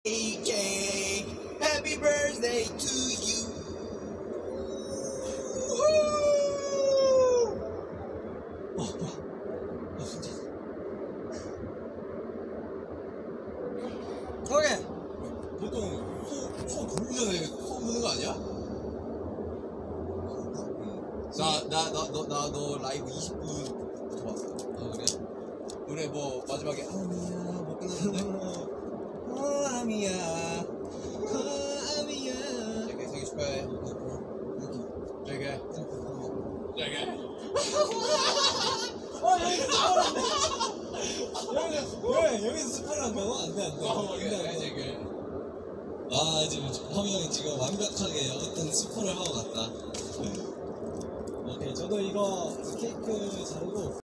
Happy birthday to you. 오케이. 보통 소 부르기 전에 소 부는 거 아니야? 자, 너 라이브 20분부터 봤어. 그래? 노래 뭐 마지막에 아미야 뭐 끝났는데? 아미야 아미야 되게 생일 축하해. 되게 여기서 스포를 한다고? 안돼. 아 지금 허미 형이 지금 완벽하게 어떤 스포를 하고 갔다. 오케이 저도 이거 케이크 자르고